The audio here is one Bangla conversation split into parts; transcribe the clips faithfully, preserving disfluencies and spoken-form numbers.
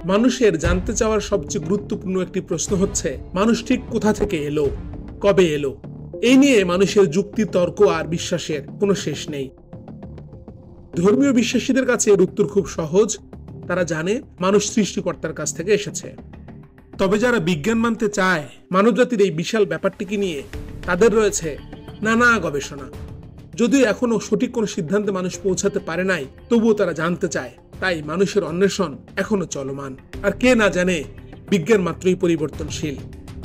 মানুষের জানতে চাওয়ার সবচেয়ে গুরুত্বপূর্ণ একটি প্রশ্ন হচ্ছে, মানুষ ঠিক কোথা থেকে এলো, কবে এলো? এই নিয়ে মানুষের যুক্তি, তর্ক আর বিশ্বাসের কোনো শেষ নেই। ধর্মীয় বিশ্বাসীদের কাছে এর উত্তর খুব সহজ। তারা জানে মানুষ সৃষ্টিকর্তার কাছ থেকে এসেছে। তবে যারা বিজ্ঞান মানতে চায় মানবজাতির এই বিশাল ব্যাপারটিকে নিয়ে, তাদের রয়েছে নানা গবেষণা। যদিও এখনো সঠিক কোনো সিদ্ধান্তে মানুষ পৌঁছাতে পারে নাই, তবুও তারা জানতে চায়। তাই মানুষের অন্বেষণ এখনো চলমান। আর কে না জানে বিজ্ঞান মাত্রই পরিবর্তনশীল।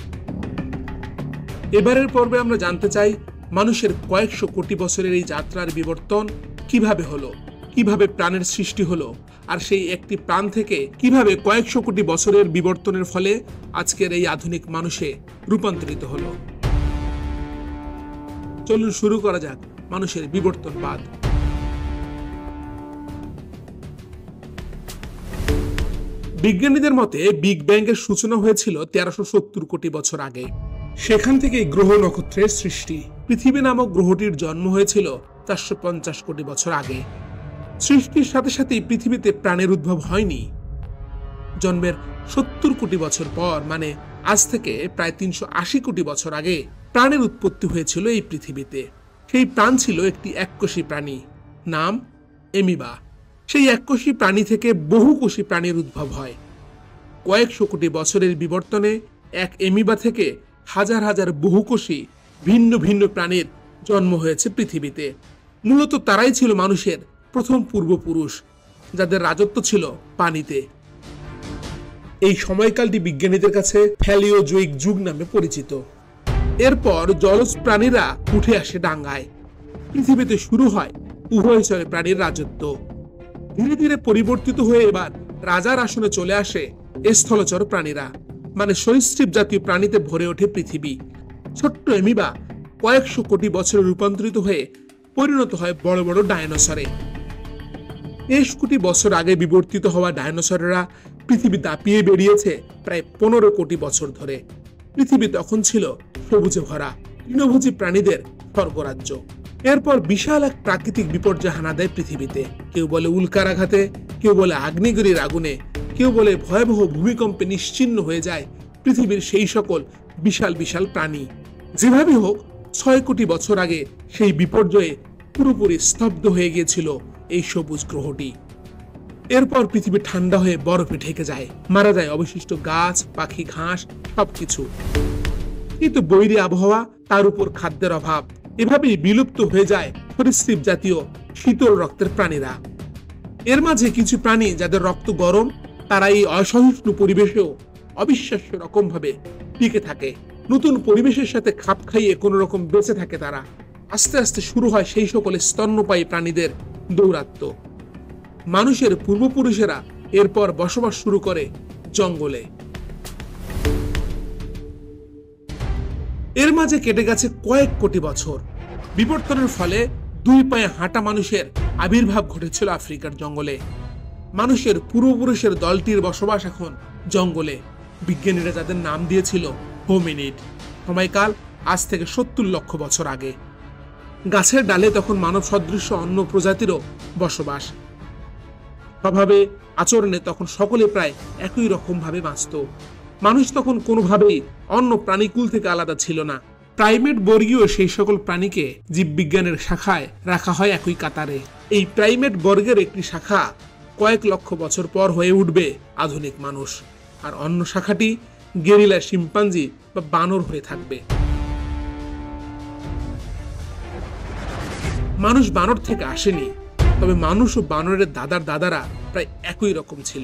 এবারের পর্বে আমরা জানতে চাই মানুষের কয়েকশো কোটি বছরের এই যাত্রার বিবর্তন কিভাবে হলো, কিভাবে প্রাণের সৃষ্টি হলো, আর সেই একটি প্রাণ থেকে কিভাবে কয়েকশো কোটি বছরের বিবর্তনের ফলে আজকের এই আধুনিক মানুষে রূপান্তরিত হলো। চলুন শুরু করা যাক মানুষের বিবর্তনবাদ। বিজ্ঞানীদের মতে বিগ ব্যাং এর সূচনা হয়েছিল তেরোশো সত্তর কোটি বছর আগে। সেখান থেকে গ্রহ নক্ষত্রের সৃষ্টি। পৃথিবী নামক গ্রহটির জন্ম হয়েছিল চারশো পঞ্চাশ কোটি বছর আগে। সৃষ্টির সাথে সাথেই পৃথিবীতে প্রাণের উদ্ভব হয়নি। জন্মের সত্তর কোটি বছর পর, মানে আজ থেকে প্রায় তিনশো আশি কোটি বছর আগে, প্রাণের উৎপত্তি হয়েছিল এই পৃথিবীতে। সেই প্রাণ ছিল একটি এককোষী প্রাণী, নাম এমিবা। সেই এককোষী প্রাণী থেকে বহুকোষী প্রাণীর উদ্ভব হয়। কয়েকশো কোটি বছরের বিবর্তনে এক এমিবা থেকে হাজার হাজার বহুকোষী ভিন্ন ভিন্ন প্রাণীর জন্ম হয়েছে পৃথিবীতে। মূলত তারাই ছিল মানুষের প্রথম পূর্বপুরুষ, যাদের রাজত্ব ছিল পানিতে। এই সময়কালটি বিজ্ঞানীদের কাছে প্যালিওজোইক যুগ নামে পরিচিত। এরপর জলজ প্রাণীরা উঠে আসে ডাঙ্গায়। পৃথিবীতে শুরু হয় উভয়চর প্রাণীর রাজত্ব। ধীরে ধীরে পরিবর্তিত হয়ে এবার রাজার আসনে চলে আসে স্থলচর প্রাণীরা, মানে সরীসৃপ জাতীয় প্রাণীতে ভরে ওঠে পৃথিবী। ছোট্ট এমিবা কয়েকশো কোটি বছরে রূপান্তরিত হয়ে পরিণত হয় বড় বড় ডায়নোসরে। তেইশ কোটি বছর আগে বিবর্তিত হওয়া ডায়নোসরেরা পৃথিবী দাপিয়ে বেরিয়েছে প্রায় পনেরো কোটি বছর ধরে। পৃথিবী তখন ছিল সবুজে ভরা তৃণভোজী প্রাণীদের স্বর্গরাজ্য। এরপর বিশাল এক প্রাকৃতিক বিপর্যয় হানা দেয় পৃথিবীতে। কেউ বলে উল্কার আঘাতে, কেউ বলে আগ্নেয়গিরির আগুনে, কেউ বলে ভয়াবহ ভূমিকম্পে নিশ্চিহ্ন হয়ে যায় পৃথিবীর সেই সকল বিশাল বিশাল প্রাণী। যেভাবে হোক ছয় কোটি বছর আগে সেই বিপর্যয়ে পুরোপুরি স্তব্ধ হয়ে গিয়েছিল এই সবুজ গ্রহটি। এরপর পৃথিবী ঠান্ডা হয়ে বরফে ঢেকে যায়, মারা যায় অবশিষ্ট গাছ, পাখি, ঘাস সবকিছু। কিন্তু বৈরী আবহাওয়া, তার উপর খাদ্যের অভাব, এভাবেই বিলুপ্ত হয়ে যায় সরীসৃপ জাতীয় শীতল রক্তের প্রাণীরা। এর মাঝে কিছু প্রাণী যাদের রক্ত গরম, তারা এই অসহিষ্ণু পরিবেশেও অবিশ্বাস্য রকম ভাবে টিকে থাকে। নতুন পরিবেশের সাথে খাপ খাইয়ে কোন রকম বেঁচে থাকে তারা। আস্তে আস্তে শুরু হয় সেই সকল স্তন্যপায়ী প্রাণীদের দৌরাত্ম্য। মানুষের পূর্বপুরুষেরা এরপর বসবাস শুরু করে জঙ্গলে। এর মাঝে কেটে গেছে কয়েক কোটি বছর। বিবর্তনের ফলে দুই পায়ে হাঁটা মানুষের আবির্ভাব ঘটেছিল আফ্রিকার জঙ্গলে। মানুষের পূর্বপুরুষের দলটির বসবাস এখন জঙ্গলে। বিজ্ঞানীরা যাদের নাম দিয়েছিল হোমিনিড। সময়কাল আজ থেকে সত্তর লক্ষ বছর আগে। গাছের ডালে তখন মানব সদৃশ্য অন্য প্রজাতিরও বসবাস। স্বভাবে, আচরণে তখন সকলে প্রায় একই রকম ভাবে বাঁচত। মানুষ তখন কোনোভাবেই অন্য প্রাণীকুল থেকে আলাদা ছিল না। প্রাইমেট বর্গীয় সেই সকল প্রাণীকে জীববিজ্ঞানের শাখায় রাখা হয় একই কাতারে। এই প্রাইমেট বর্গের একটি শাখা কয়েক লক্ষ বছর পর হয়ে উঠবে আধুনিক মানুষ, আর অন্য শাখাটি গেরিলা, শিম্পাঞ্জি বা বানর হয়ে থাকবে। মানুষ বানর থেকে আসেনি, তবে মানুষ ও বানরের দাদার দাদারা প্রায় একই রকম ছিল।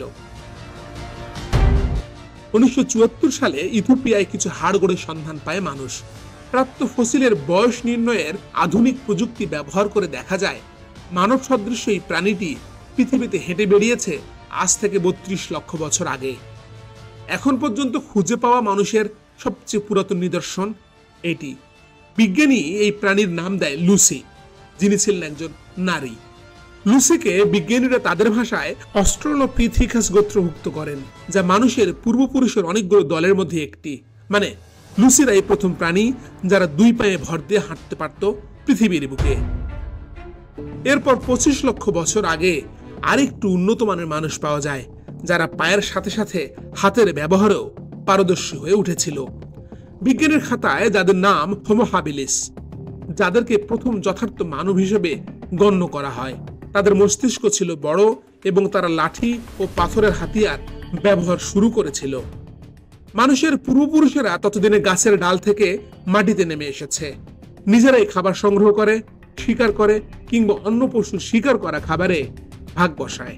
উনিশশো চুয়াত্তর সালে ইথিওপিয়ায় কিছু হাড়গোড়ের সন্ধান পায় মানুষ। প্রাপ্ত ফসিলের বয়স নির্ণয়ের আধুনিক প্রযুক্তি ব্যবহার করে দেখা যায় মানব সদৃশ্য এই প্রাণীটি পৃথিবীতে হেঁটে বেরিয়েছে আজ থেকে বত্রিশ লক্ষ বছর আগে। এখন পর্যন্ত খুঁজে পাওয়া মানুষের সবচেয়ে পুরাতন নিদর্শন এটি। বিজ্ঞানী এই প্রাণীর নাম দেয় লুসি, যিনি ছিলেন একজন নারী। লুসিকে বিজ্ঞানীরা তাদের ভাষায় অস্ট্রালোপিথিকাস গোত্রভুক্ত করেন, যা মানুষের পূর্বপুরুষের অনেকগুলো দলের মধ্যে একটি। মানে লুসিরাই প্রথম প্রাণী যারা দুই পায়ে ভর দিয়ে হাঁটতে পারত পৃথিবীর বুকে। এরপর পঁচিশ লক্ষ বছর আগে আরেকটু উন্নত মানের মানুষ পাওয়া যায়, যারা পায়ের সাথে সাথে হাতের ব্যবহারেও পারদর্শী হয়ে উঠেছিল। বিজ্ঞানের খাতায় যাদের নাম হোমো হাবিলিস, যাদেরকে প্রথম যথার্থ মানব হিসেবে গণ্য করা হয়, তাদের মস্তিষ্ক ছিল বড় এবং তারা লাঠি ও পাথরের হাতিয়ার ব্যবহার শুরু করেছিল। মানুষের পূর্বপুরুষেরা ততদিনে গাছের ডাল থেকে মাটিতে নেমে এসেছে, নিজেরাই খাবার সংগ্রহ করে, শিকার করে কিংবা অন্য পশু শিকার করা খাবারে ভাগ বসায়।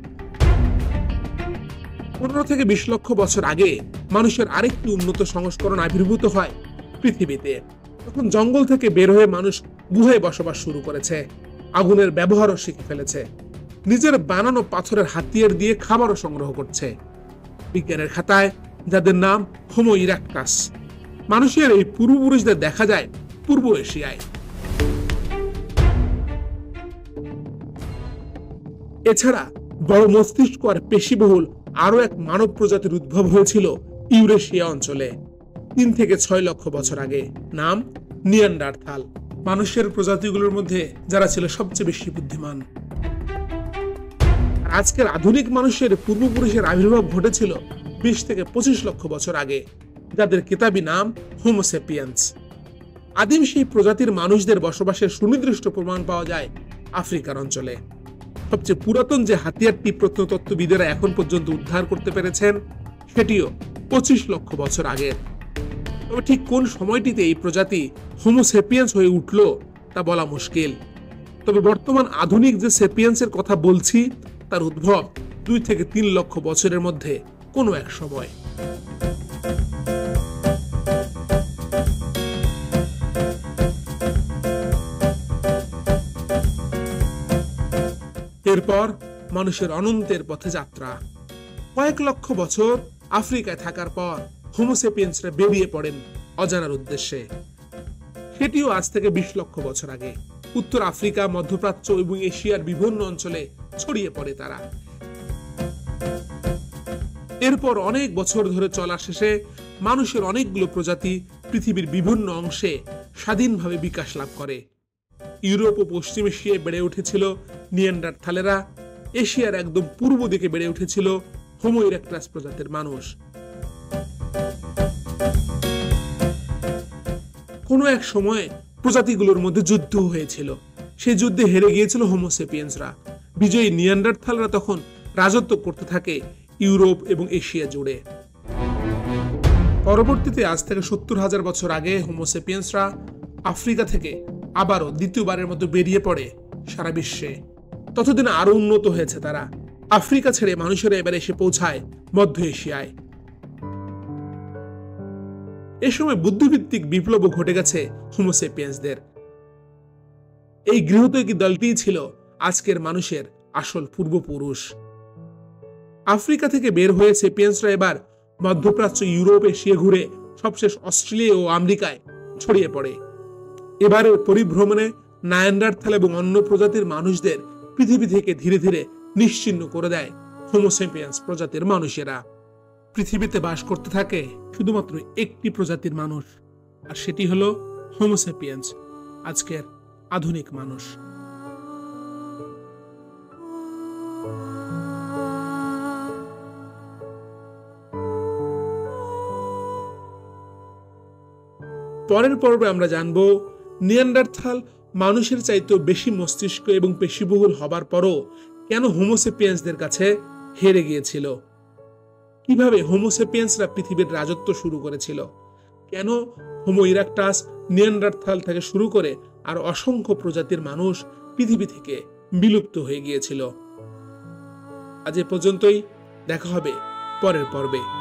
পনেরো থেকে বিশ লক্ষ বছর আগে মানুষের আরেকটি উন্নত সংস্করণ আবির্ভূত হয় পৃথিবীতে। তখন জঙ্গল থেকে বের হয়ে মানুষ গুহায় বসবাস শুরু করেছে, আগুনের ব্যবহারও শিখে ফেলেছে, নিজের বানানো পাথরের হাতিয়ার দিয়ে খাবারও সংগ্রহ করছে। বিজ্ঞানের খাতায় যাদের নাম হোমো ইরেক্টাস, মানুষের এই পূর্বপুরুষদের দেখা যায় পূর্ব এশিয়ায়। এছাড়া বড় মস্তিষ্ক আর পেশিবহুল আরো এক মানব প্রজাতির উদ্ভব হয়েছিল ইউরেশিয়া অঞ্চলে তিন থেকে ছয় লক্ষ বছর আগে, নাম নিয়ান্ডারথাল। মানুষের প্রজাতিগুলোর মধ্যে যারা ছিল সবচেয়ে বেশি বুদ্ধিমান। আজকের আধুনিক মানুষের পূর্বপুরুষের আবির্ভাব ঘটেছিল বিশ থেকে পঁচিশ লক্ষ বছর আগে, যাদের কিতাবী নাম হোমো সেপিয়েন্স। আদিম সেই প্রজাতির মানুষদের বসবাসের সুনির্দিষ্ট প্রমাণ পাওয়া যায় আফ্রিকার অঞ্চলে। সবচেয়ে পুরাতন যে হাতিয়ারটি প্রত্নতত্ত্ববিদেরা এখন পর্যন্ত উদ্ধার করতে পেরেছেন, সেটিও পঁচিশ লক্ষ বছর আগের। তবে ঠিক কোন সময়টিতে এই প্রজাতি হোমো সেপিয়েন্স হয়ে উঠল তা বলা মুশকিল। তবে বর্তমান আধুনিক যে সেপিয়েন্সের কথা বলছি, তার উদ্ভব দুই থেকে তিন লক্ষ বছরের মধ্যে কোনো এক সময়। এরপর মানুষের অনন্তের পথে যাত্রা। কয়েক লক্ষ বছর আফ্রিকায় থাকার পর হোমো সেপিয়েন্সরা বেরিয়ে পড়েন অজানার উদ্দেশ্যে। সেটিও আজ থেকে বিশ লক্ষ বছর আগে। উত্তর আফ্রিকা, মধ্যপ্রাচ্য এবং এশিয়ার বিভিন্ন অঞ্চলে ছড়িয়ে পড়ে তারা। এরপর অনেক বছর ধরে চলা শেষে মানুষের অনেকগুলো প্রজাতি পৃথিবীর বিভিন্ন অংশে স্বাধীনভাবে বিকাশ লাভ করে। ইউরোপ ও পশ্চিম এশিয়ায় বেড়ে উঠেছিল নিয়ান্ডারথালেরা, এশিয়ার একদম পূর্ব দিকে বেড়ে উঠেছিল হোমো ইরেক্টাস প্রজাতির মানুষ। কোনো এক সময়ে প্রজাতিগুলোর মধ্যে যুদ্ধ হয়েছিল, সেই যুদ্ধে হেরে গিয়েছিল হোমো সেপিয়েন্সরা। বিজয়ী নিয়ান্ডারথালরা তখন রাজত্ব করতে থাকে ইউরোপ এবং এশিয়া জুড়ে। পরবর্তীতে আজ থেকে সত্তর হাজার বছর আগে হোমো সেপিয়েন্সরা আফ্রিকা থেকে আবারও দ্বিতীয়বারের মতো বেরিয়ে পড়ে সারা বিশ্বে। ততদিনে আরো উন্নত হয়েছে তারা। আফ্রিকা ছেড়ে মানুষেরা এবার এসে পৌঁছায় মধ্য এশিয়ায়। এ সময় বুদ্ধিভিত্তিক বিপ্লব ঘটে গেছে হোমো সেপিয়েন্সদের। এই গৃহত্যাগী দলটিই ছিল আজকের মানুষের আসল পূর্বপুরুষ। আফ্রিকা থেকে বের হয়ে সেপিয়েন্সরা এবার মধ্যপ্রাচ্য, ইউরোপ, এশিয়া ঘুরে সবশেষ অস্ট্রেলিয়া ও আমেরিকায় ছড়িয়ে পড়ে। এবারের পরিভ্রমণে নিয়ান্ডারথাল এবং অন্য প্রজাতির মানুষদের পৃথিবী থেকে ধীরে ধীরে নিশ্চিহ্ন করে দেয় হোমো সেপিয়েন্স প্রজাতির মানুষেরা। পৃথিবীতে বাস করতে থাকে শুধুমাত্র একটি প্রজাতির মানুষ, আর সেটি হলো হোমো সেপিয়েন্স, আজকের আধুনিক মানুষ। পরের পর্বে আমরা জানব নিয়ান্ডারথাল মানুষের চাইতেও বেশি মস্তিষ্ক এবং পেশিবহুল হবার পরও কেন হোমো সেপিয়েন্সদের কাছে হেরে গিয়েছিল, কিভাবে হোমো সেপিয়েন্সরা পৃথিবীর রাজত্ব শুরু করেছিল, কেন হোমো ইরেক্টাস, নিয়ান্ডারথাল থেকে শুরু করে আর অসংখ্য প্রজাতির মানুষ পৃথিবী থেকে বিলুপ্ত হয়ে গিয়েছিল। আজ এ পর্যন্তই, দেখা হবে পরের পর্বে।